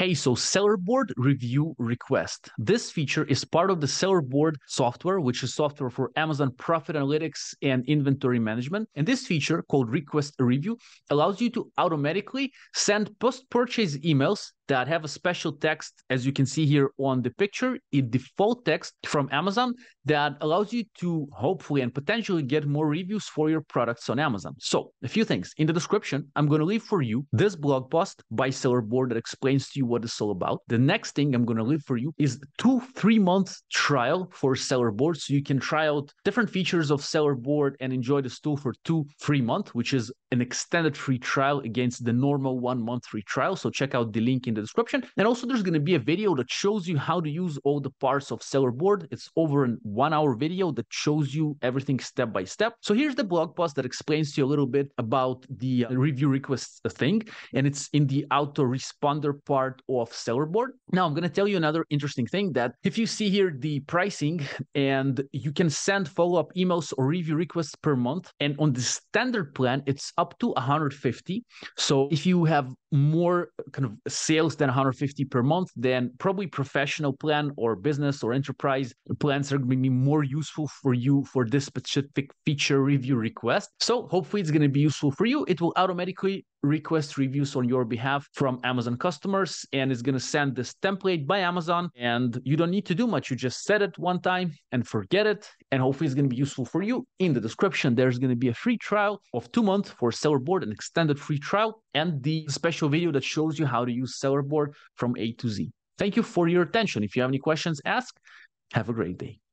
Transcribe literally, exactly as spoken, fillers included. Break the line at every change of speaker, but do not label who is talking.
Hey, so Sellerboard review request. This feature is part of the Sellerboard software, which is software for Amazon Profit Analytics and Inventory Management. And this feature, called Request a Review, allows you to automatically send post-purchase emails that have a special text, as you can see here on the picture, a default text from Amazon that allows you to hopefully and potentially get more reviews for your products on Amazon. So a few things. In the description, I'm going to leave for you this blog post by Sellerboard that explains to you what it's all about. The next thing I'm going to leave for you is two, three month trial for Sellerboard. So you can try out different features of Sellerboard and enjoy this tool for two, three months, which is an extended free trial against the normal one month free trial. So check out the link in the description. And also there's going to be a video that shows you how to use all the parts of Sellerboard. It's over a one hour video that shows you everything step by step. So here's the blog post that explains to you a little bit about the uh, review requests thing. And it's in the autoresponder part of Sellerboard. Now I'm going to tell you another interesting thing, that if you see here the pricing, and you can send follow-up emails or review requests per month. And on the standard plan, it's up to one hundred fifty. So if you have more kind of sales than one hundred fifty per month, then probably professional plan or business or enterprise plans are going to be more useful for you for this specific feature review request. So hopefully it's going to be useful for you. It will automatically request reviews on your behalf from Amazon customers, and it's going to send this template by Amazon, and you don't need to do much. You just set it one time and forget it, and hopefully it's going to be useful for you. In the description, there's going to be a free trial of two months for Sellerboard, an extended free trial, and the special video that shows you how to use Sellerboard from A to Z. Thank you for your attention. If you have any questions, ask. Have a great day.